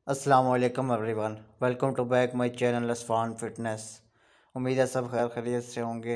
अस्सलाम वालेकुम everyone. Welcome to back my channel Asfan fitness. उम्मीद है सब खैर खैरियत से होंगे।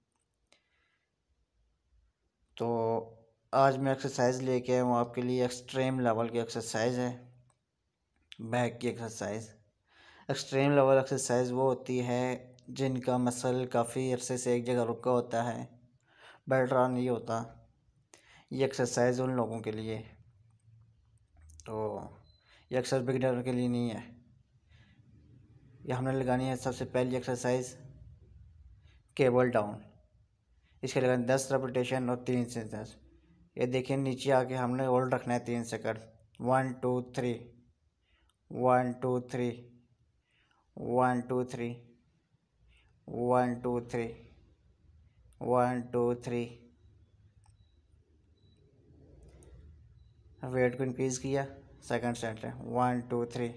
तो आज मैं एक्सरसाइज लेके आया हूँ आपके लिए। एक्सट्रीम लेवल की एक्सरसाइज है, बैक की एक्सरसाइज। एक्सट्रीम लेवल एक्सरसाइज वो होती है जिनका मसल काफ़ी अरसे से एक जगह रुका होता है, बैठ रहा नहीं होता। ये एक्सरसाइज उन लोगों के लिए। तो ये अक्सर बिगिनर के लिए नहीं है। ये हमने लगानी है सबसे पहली एक्सरसाइज, केबल डाउन। इसके लगानी 10 रेपिटेशन और 3 से 10। ये देखिए, नीचे आके हमने होल्ड रखना है 3 सेकंड। 1 2 3, 1 2 3, 1 2 3, 1 2 3, 1 2 3। वेट को इंक्रीज किया, सेकंड सेट है 1 2 3,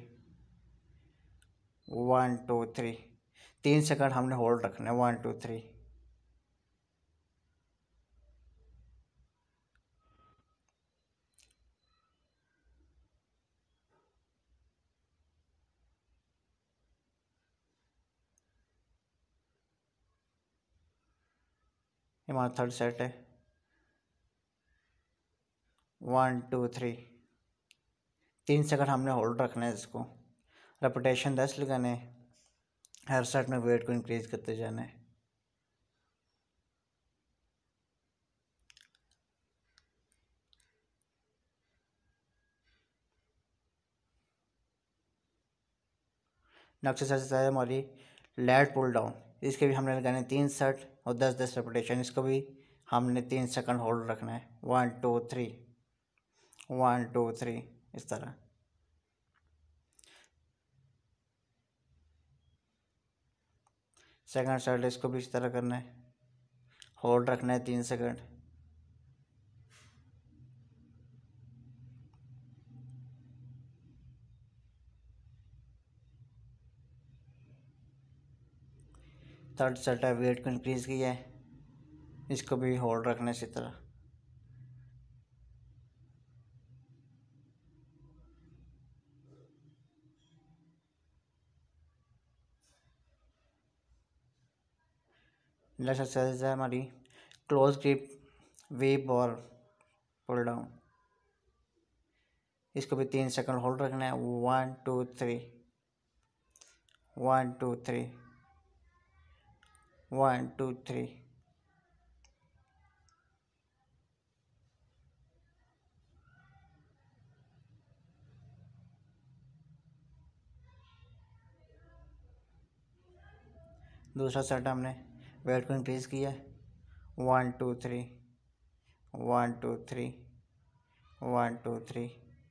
1 2 3। 3 सेकंड हमने होल्ड रखना है, 1 2 3। हमारा थर्ड सेट है 1 2 3। 3 सेकंड हमने होल्ड रखना है इसको। रेपिटेशन 10 लगाने हैं। हर सेट में वेट को इंक्रीज करते जाना है। नेक्स्ट एक्सरसाइज है हमारी लैट पुल डाउन। इसके भी हमने लगाने 3 सेट और 10 10 रेपिटेशन। इसको भी हमने 3 सेकंड होल्ड रखना है। 1 2 3, 1 2 3, इस तरह। सेकंड सेट इसको भी इस तरह करना है, होल्ड रखना है 3 सेकंड। थर्ड सेट है, वेट को इंक्रीज किया है, इसको भी होल्ड रखना है इसी तरह। नेक्स्ट एक्सरसाइज है हमारी close grip V ball pull down. इसको भी 3 सेकंड होल्ड रखना है। 1 2 3, 1 2 3, 1 2 3। दूसरा सेट हमने वेट को इंक्रीज किया है। 1 2 3, 1 2 3, 1 2 3।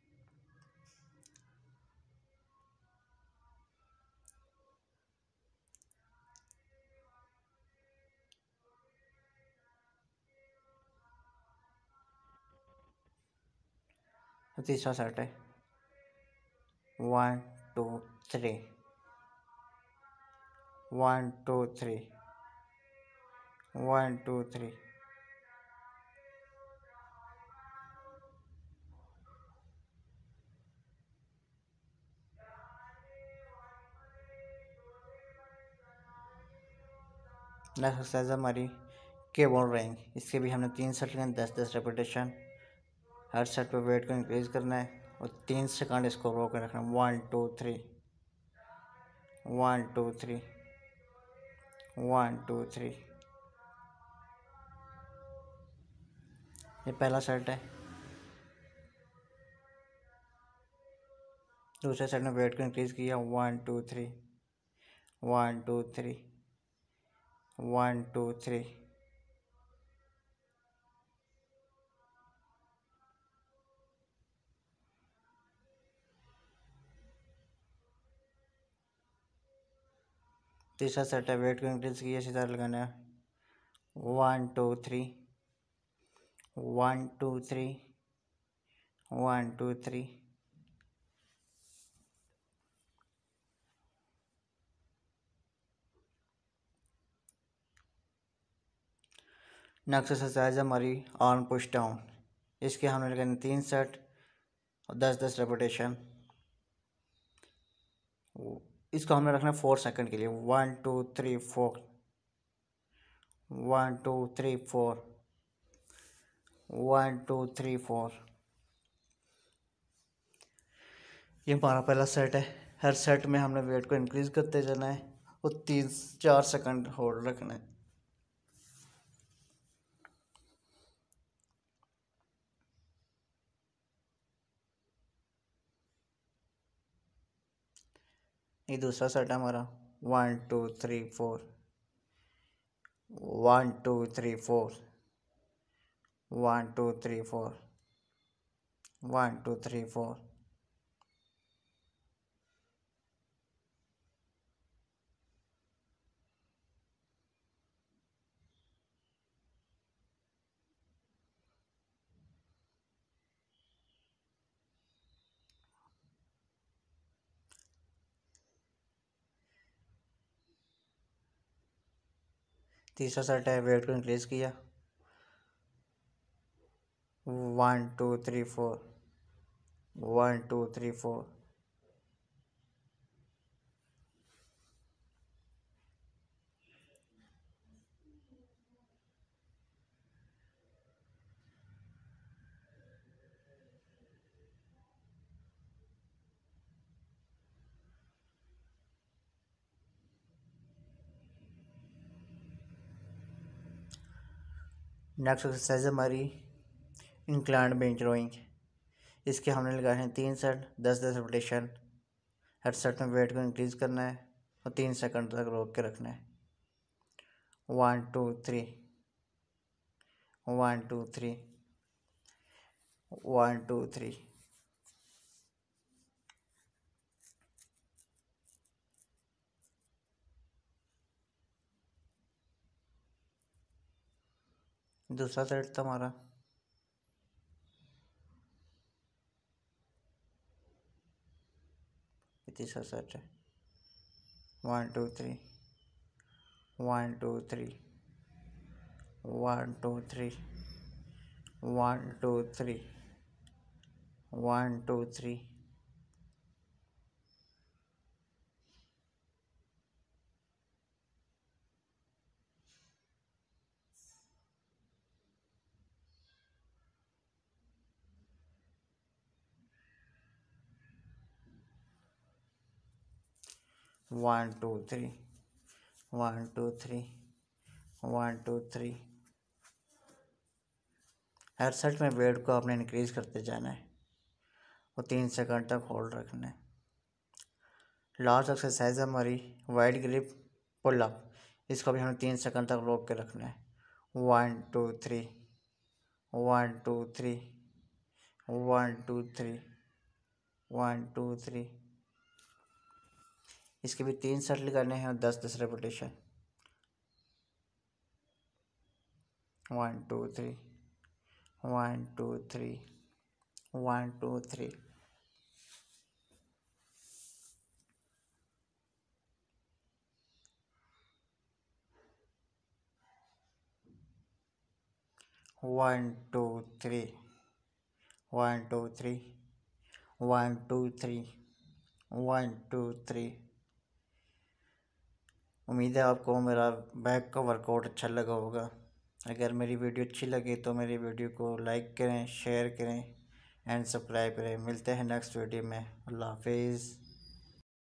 तीसरा सेट है 1 2 3, 1 2 3, 1 2 3। नेक्स्ट एक्सरसाइज हमारी केबल रेंज। इसके भी हमने 3 सेट लेंगे, 10 10 रेपिटेशन। हर सेट पे वेट को इंक्रीज करना है और 3 सेकंड इसको रोक कर रखना है। 1 2 3, 1 2 3, 1 2 3। ये पहला सेट है। दूसरे सेट में वेट को इंक्रीज किया। 1 2 3, 1 2 3, 1 2 3। तीसरा सेट है, वेट को इंक्रीज किया, इसी तरह लगाना है। 1 2 3, 1 2 3, 1 2 3। नेक्स्ट एक्सरसाइज हमारी आर्म पुश डाउन। इसके हमने लगाने 3 सेट और 10 10 रेपिटेशन। इसको हमने रखना है 4 सेकंड के लिए। 1 2 3 4, 1 2 3 4, 1 2 3 4। ये हमारा पहला सेट है। हर सेट में हमने वेट को इंक्रीज करते जाना है और 3-4 सेकंड होल्ड रखना है। ये दूसरा सेट है हमारा। 1 2 3 4, 1 2 3 4, 1 2 3 4, 1 2 3 4। तीसरा सेट है, वेट को इंक्रीज किया। 1 2 3 4, 1 2 3 4, नेक्स्ट एक्सरसाइज हमारी इंक्लाइंड बेंच रोइंग। इसके हमने लगाए हैं 3 सेट, 10-10 रेपिटेशन। हर सेट में वेट को इंक्रीज करना है और 3 सेकंड तक रोक के रखना है। 1 2 3, 1 2 3, 1 2 3। दूसरा सेट था हमारा। तीसरा सेट है। 1 2 3, 1 2 3, 1 2 3, 1 2 3, 1 2 3। 1 2 3, 1 2 3, 1 2 3। हर सेट में वेट को आपने इंक्रीज करते जाना है और 3 सेकंड तक होल्ड रखना है। लास्ट एक्सरसाइज है हमारी वाइड ग्रिप पुल अप। इसको भी हमें 3 सेकंड तक रोक के रखना है। 1 2 3, 1 2 3, 1 2 3, 1 2 3। इसके भी 3 सेट लगाने हैं और 10-10 रेपिटेशन। 1 2 3, 1 2 3, 1 2 3। 1 2 3, 1 2 3, 1 2 3, 1 2 3। उम्मीद है आपको मेरा बैक का वर्कआउट अच्छा लगा होगा। अगर मेरी वीडियो अच्छी लगे तो मेरी वीडियो को लाइक करें, शेयर करें एंड सब्सक्राइब करें। मिलते हैं नेक्स्ट वीडियो में। अल्लाह हाफिज़।